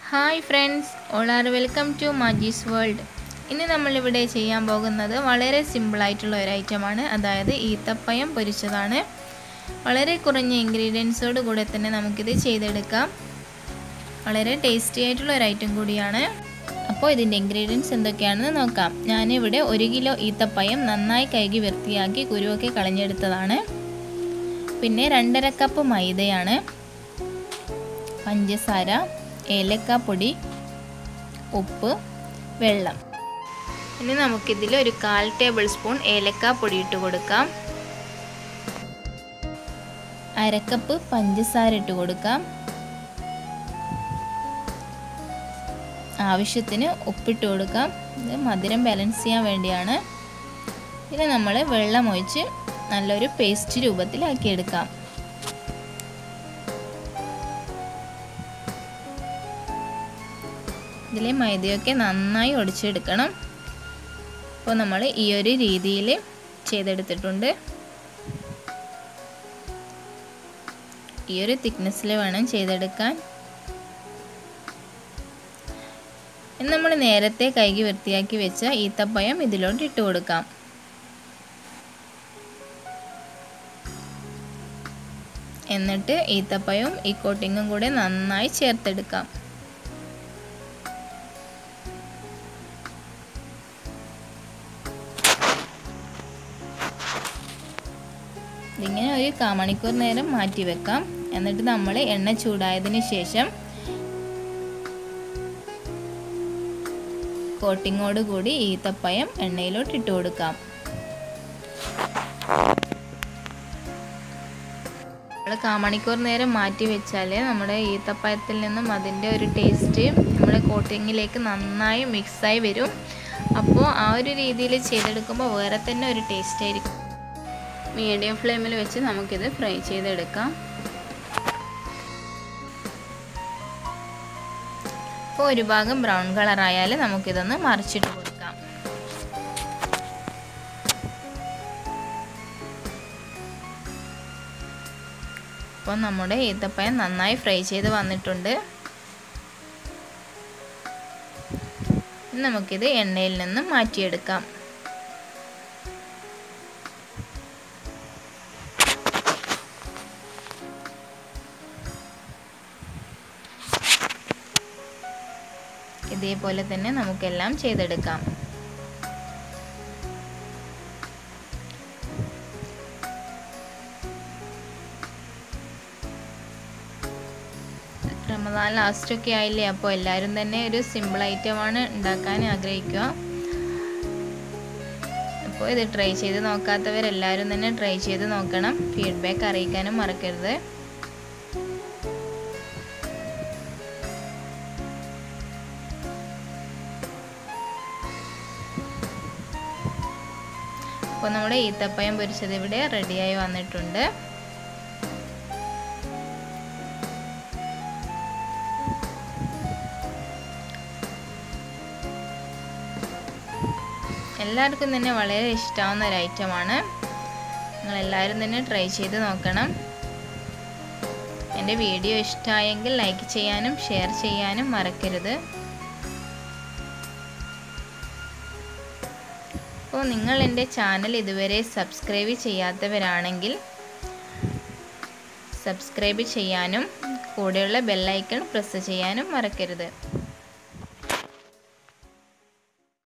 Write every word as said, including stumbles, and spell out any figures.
Hi friends, all are welcome to Maji's world. ഇന്ന് നമ്മളിവിടെ ചെയ്യാൻ പോകുന്നത് വളരെ സിമ്പിളായിട്ടുള്ള ഒരു ഐറ്റമാണ്, അതായത് ഈത്തപ്പഴം പൊരിച്ചതാണ്. വളരെ കുറഞ്ഞ ഇൻഗ്രീഡിയൻസോട് കൂടെ തന്നെ നമുക്കിത് ചെയ്തെടുക്കാം. വളരെ ടേസ്റ്റി ആയിട്ടുള്ള ഒരു ഐറ്റം കൂടിയാണ്. അപ്പോൾ ഇതിൻ്റെ ഇൻഗ്രീഡിയൻസ് എന്തൊക്കെയാണെന്ന് നോക്കാം. ഞാനിവിടെ ഒരു കിലോ ഈത്തപ്പഴം നന്നായി കഴുകി വൃത്തിയാക്കി കുരുവൊക്കെ കളഞ്ഞെടുത്തതാണ്. പിന്നെ രണ്ടര കപ്പ് മൈദയാണ്, പഞ്ചസാര, ഏലക്കാപ്പൊടി, ഉപ്പ്, വെള്ളം. ഇനി നമുക്കിതിൽ ഒരു കാൽ ടേബിൾ സ്പൂൺ ഏലക്കാപ്പൊടി ഇട്ട് കൊടുക്കാം. അരക്കപ്പ് പഞ്ചസാര ഇട്ട് കൊടുക്കാം. ആവശ്യത്തിന് ഉപ്പിട്ട് കൊടുക്കാം. ഇത് മധുരം ബാലൻസ് ചെയ്യാൻ വേണ്ടിയാണ്. ഇത് നമ്മൾ വെള്ളം ഒഴിച്ച് നല്ലൊരു പേസ്റ്റ് രൂപത്തിലാക്കിയെടുക്കാം. ഇതിലെ മൈദയൊക്കെ നന്നായി ഒടിച്ചെടുക്കണം. അപ്പോൾ നമ്മൾ ഈ ഒരു രീതിയിൽ ചെയ്തെടുത്തിട്ടുണ്ട്. ഈ ഒരു തിക്നെസ്സിൽ വേണം ചെയ്തെടുക്കാൻ. ഇനി നമ്മൾ നേരത്തെ കഴുകി വൃത്തിയാക്കി വെച്ച ഈത്തപ്പഴം ഇതിലോട്ട് ഇട്ട് കൊടുക്കാം. എന്നിട്ട് ഈത്തപ്പഴവും ഈ കോട്ടിങ്ങും കൂടെ നന്നായി ചേർത്തെടുക്കാം. ഇതിങ്ങനെ ഒരു കാമണിക്കൂർ നേരം മാറ്റി വെക്കാം. എന്നിട്ട് നമ്മൾ എണ്ണ ചൂടായതിന് ശേഷം കോട്ടിങ്ങോട് കൂടി ഈത്തപ്പഴം എണ്ണയിലോട്ട് ഇട്ട് കൊടുക്കാം. നമ്മൾ കാമണിക്കൂർ നേരം മാറ്റി വെച്ചാൽ നമ്മുടെ ഈത്തപ്പഴത്തിൽ നിന്നും അതിൻ്റെ ഒരു ടേസ്റ്റ് നമ്മുടെ കോട്ടിങ്ങിലേക്ക് നന്നായി മിക്സായി വരും. അപ്പോൾ ആ ഒരു രീതിയിൽ ചെയ്തെടുക്കുമ്പോൾ വേറെ തന്നെ ഒരു ടേസ്റ്റ് ആയിരിക്കും. മീഡിയം ഫ്ലെയിമിൽ വെച്ച് നമുക്കിത് ഫ്രൈ ചെയ്തെടുക്കാം. അപ്പോൾ ഒരു ഭാഗം ബ്രൗൺ കളറായാൽ നമുക്കിതൊന്ന് മറിച്ചിട്ട് കൊടുക്കാം. അപ്പോൾ നമ്മുടെ ഈത്തപ്പഴം നന്നായി ഫ്രൈ ചെയ്ത് വന്നിട്ടുണ്ട്. നമുക്കിത് എണ്ണയിൽ നിന്ന് മാറ്റിയെടുക്കാം. ഇതേപോലെ തന്നെ നമുക്കെല്ലാം ചെയ്തെടുക്കാം. റമദാൻ ലാസ്റ്റൊക്കെ ആയില്ലേ, അപ്പോൾ എല്ലാവരും തന്നെ ഒരു സിമ്പിൾ ഐറ്റമാണ് ഉണ്ടാക്കാൻ ആഗ്രഹിക്കുക. അപ്പോൾ ഇത് ട്രൈ ചെയ്ത് നോക്കാത്തവരെല്ലാവരും തന്നെ ട്രൈ ചെയ്ത് നോക്കണം. ഫീഡ്ബാക്ക് അറിയിക്കാനും മറക്കരുത്. അപ്പോൾ നമ്മുടെ ഈത്തപ്പഴം പൊരിച്ചത് ഇവിടെ റെഡിയായി വന്നിട്ടുണ്ട്. എല്ലാവർക്കും തന്നെ വളരെ ഇഷ്ടമാവുന്ന ഒരു ഐറ്റമാണ്. നിങ്ങളെല്ലാവരും തന്നെ ട്രൈ ചെയ്ത് നോക്കണം. എൻ്റെ വീഡിയോ ഇഷ്ടമായെങ്കിൽ ലൈക്ക് ചെയ്യാനും ഷെയർ ചെയ്യാനും മറക്കരുത്. അപ്പോൾ നിങ്ങൾ എൻ്റെ ചാനൽ ഇതുവരെ സബ്സ്ക്രൈബ് ചെയ്യാത്തവരാണെങ്കിൽ സബ്സ്ക്രൈബ് ചെയ്യാനും കൂടെയുള്ള ബെല്ലൈക്കൺ പ്രസ് ചെയ്യാനും മറക്കരുത്.